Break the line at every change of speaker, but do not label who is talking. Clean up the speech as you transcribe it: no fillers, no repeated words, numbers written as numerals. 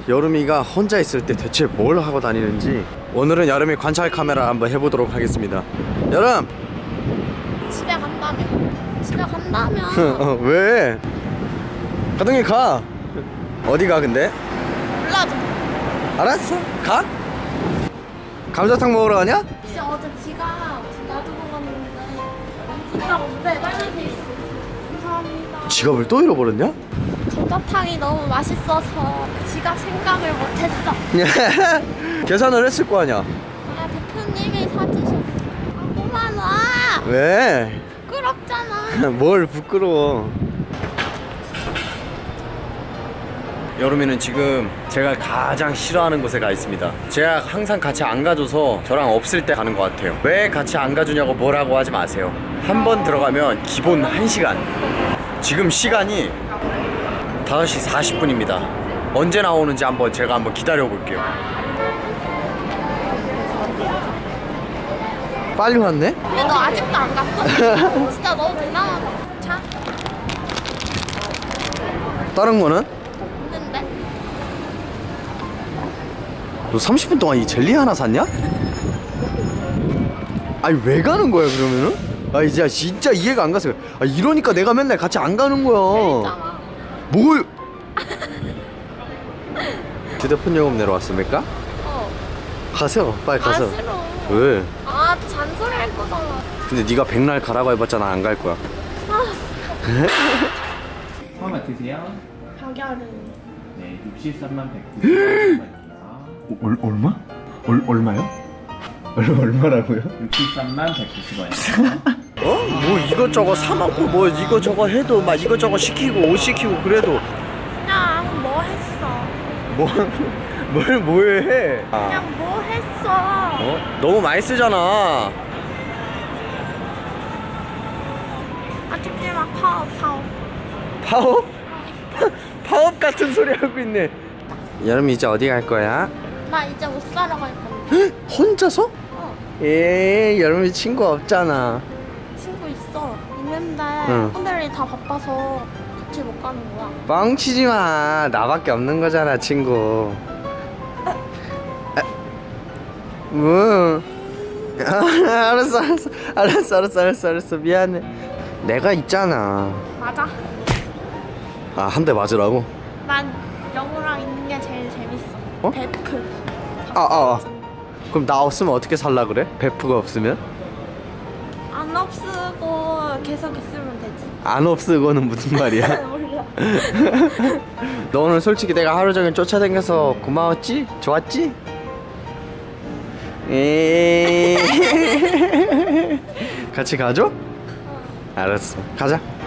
여름이가 혼자 있을 때 대체 뭘 하고 다니는지 오늘은 여름이 관찰 카메라 한번 해보도록 하겠습니다. 여름!
집에 간다면
왜? 가던 길 가. 어디 가 근데?
몰라도
알았어, 가. 감자탕 먹으러 가냐?
진짜 어제 지갑 놔두고 갔는데 지갑 없대. 빨간색 있어. 감사합니다.
지갑을 또 잃어버렸냐?
감자탕이 너무 맛있어서 지갑 생각을 못했어.
계산을 했을 거 아니야.
아, 대표님이 사주셨어. 아, 그만 와.
왜?
부끄럽잖아.
뭘 부끄러워. 여름이는 지금 제가 가장 싫어하는 곳에 가 있습니다. 제가 항상 같이 안 가줘서 저랑 없을 때 가는 것 같아요. 왜 같이 안 가주냐고 뭐라고 하지 마세요. 한 번 들어가면 기본 1시간. 지금 시간이 5시 40분입니다 언제 나오는지 제가 한번 기다려 볼게요. 빨리 왔네?
근데 너 아직도 안 갔어? 진짜 너무 대단하다. 자.
다른 거는?
없는데?
너 30분 동안 이 젤리 하나 샀냐? 아니 왜 가는 거야 그러면은? 아 이제 진짜 이해가 안 가서. 아 이러니까 내가 맨날 같이 안 가는 거야.
있잖아.
뭘? 휴대폰 요금 내러 왔습니까? 가세요 빨리 가서.
아 싫어.
왜?
아 잔소리 할 거잖아.
근데 네가 백날 가라고 해봤잖아. 안 갈 거야.
처음 맡으세요?
가게하는.
네, 63만 190원이요.
얼마? 얼마요? 얼마라고요?
63만 190원이요.
뭐 이것저것 사 먹고 뭐 이것저것 해도 막 이것저것 시키고 옷 시키고 그래도
그냥 뭐 했어?
뭘 해?
그냥 뭐 했어?
너무 많이 쓰잖아.
아직도 막 파워.
파업? 파업 같은 소리 하고 있네. 여름이 이제 어디 갈 거야?
나 이제 옷 사러 갈 건데.
혼자서? 여름이 친구 없잖아.
친구 있는데
응.
오늘이 다 바빠서 같이 못 가는 거야.
뻥치지 마. 나밖에 없는 거잖아 친구. 뭐? 알았어 미안해. 내가 있잖아.
맞아.
아 한 대 맞으라고?
난 영우랑 있는 게 제일 재밌어. 베프.
그럼 나 없으면 어떻게 살라 그래? 베프가 없으면?
안 없쓰고 계속 있으면 되지.
안 없으고는 무슨 말이야?
몰라.
너 오늘 솔직히 내가 하루 종일 쫓아다녀서 고마웠지? 좋았지? 같이 가죠? 알았어 가자.